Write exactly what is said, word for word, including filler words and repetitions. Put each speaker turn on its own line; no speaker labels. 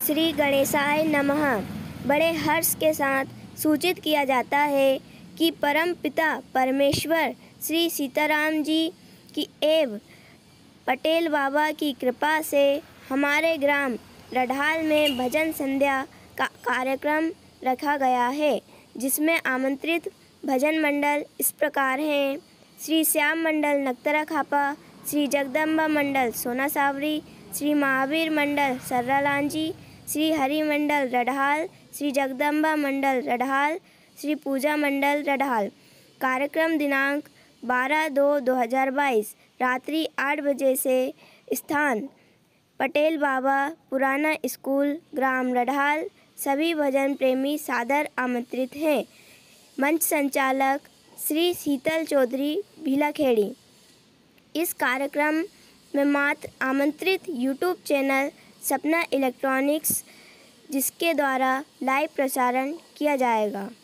श्री गणेशाय नमः। बड़े हर्ष के साथ सूचित किया जाता है कि परम पिता परमेश्वर श्री सीताराम जी की एवं पटेल बाबा की कृपा से हमारे ग्राम रढाल में भजन संध्या का कार्यक्रम रखा गया है, जिसमें आमंत्रित भजन मंडल इस प्रकार हैं: श्री श्याम मंडल नक्तरा खापा, श्री जगदम्बा मंडल सोना सावरी, श्री महावीर मंडल सर्रालांजी, श्री हरि मंडल रढाल, श्री जगदम्बा मंडल रढाल, श्री पूजा मंडल रढाल। कार्यक्रम दिनांक बारह दो दो हज़ार बाईस रात्रि आठ बजे से। स्थान पटेल बाबा पुराना स्कूल, ग्राम रढाल। सभी भजन प्रेमी सादर आमंत्रित हैं। मंच संचालक श्री शीतल चौधरी भीलाखेड़ी। इस कार्यक्रम में मात्र आमंत्रित यूट्यूब चैनल सपना इलेक्ट्रॉनिक्स, जिसके द्वारा लाइव प्रसारण किया जाएगा।